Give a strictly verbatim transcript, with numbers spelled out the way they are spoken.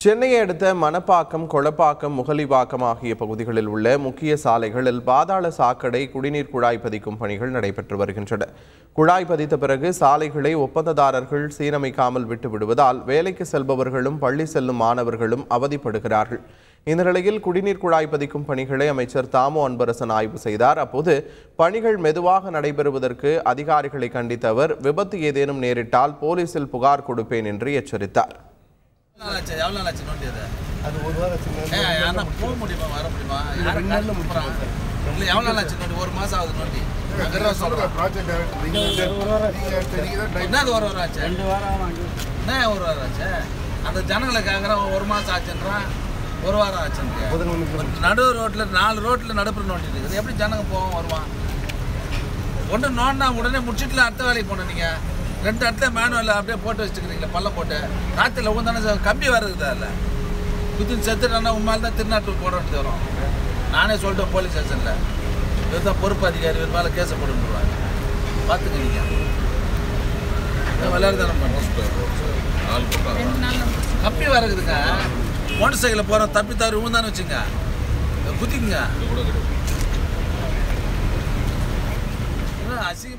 சென்னையை அடுத்த மணப்பாக்கம், கொளப்பாக்கம், முகலிவாக்கம் ஆகிய பகுதிகளில் உள்ள முக்கிய சாலைகளில் பாதாள சாக்கடை குடிநீர் குழாய் பதிக்கும் பணிகள் நடைபெற்று வருகின்றன. குழாய் பதித்த பிறகு சாலைகளை ஒப்பந்ததாரர்கள் சீரமைக்காமல் விட்டு விடுவதால் வேலைக்கு செல்பவர்களும் பள்ளி செல்லும் மாணவர்களும் அவதிப்படுகிறார்கள். இந்த நிலையில் குடிநீர் குழாய் பதிக்கும் பணிகளை அமைச்சர் தாமோ அன்பரசன் ஆய்வு செய்தார். அப்போது பணிகள் மெதுவாக நடைபெறுவதற்கு அதிகாரிகளை கண்டித்த அவர், விபத்து ஏதேனும் நேரிட்டால் போலீசில் புகார் கொடுப்பேன் என்று எச்சரித்தார். அது ஒரு வாரம் போக முடியுமா, வர முடியுமா? ரெண்டு நாள்ல முடிப்பாங்க. இல்லை, எவ்வளோ நாள் ஆச்சு நோண்டி? ஒரு மாதம் ஆகுது நோண்டி. ப்ராஜெக்ட் என்னது ஒரு வாரம் ஆச்சு? ரெண்டு வாரம் என்ன ஒரு வாரம் ஆச்சு? அந்த ஜனங்களை கேட்குறேன், ஒரு மாதம் ஆச்சுன்றான், ஒரு வாரம் ஆச்சுன்னு. நடு ரோட்டில் நாலு ரோட்டில் நடுப்புற நோண்டிட்டு இருக்குது. எப்படி ஜனங்க போவோம் வருவான்? ஒன்று நோண்டா உடனே முடிச்சுட்டுல அடுத்த வேலைக்கு போனோம். நீங்கள் ரெண்டு இடத்துல மேனுவலில் அப்படியே போட்டு வச்சுக்கிறீங்களா? பள்ளம் போட்டு ராத்திரியில் உந்தானே கம்பி வருது. அதில் குதின்னு செத்துட்டானா உண்மையில தான் திருநாட்டூர் போட வேண்டியது வரும். நானே சொல்லிட்டேன் போலீஸ் ஸ்டேஷனில், இதுதான் பொறுப்பு அதிகாரி, இது மேலே கேஸை போட்டுருவாங்க. பார்த்துக்க நீங்கள் விளையாடு தானே கம்பி வரக்குதுங்க. மோட்டர் சைக்கிளில் போகிறோம், தப்பி தவறி உந்தானு வச்சுங்க, குதிக்குங்க. அசிங்க